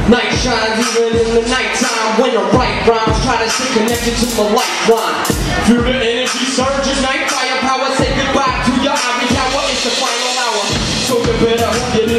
Night shines even in the nighttime when I write rhymes, try to stay connected to my lifeline. Feel the energy surge, ignite firepower, say goodbye to your ivory tower. It's the final hour, so you better hope you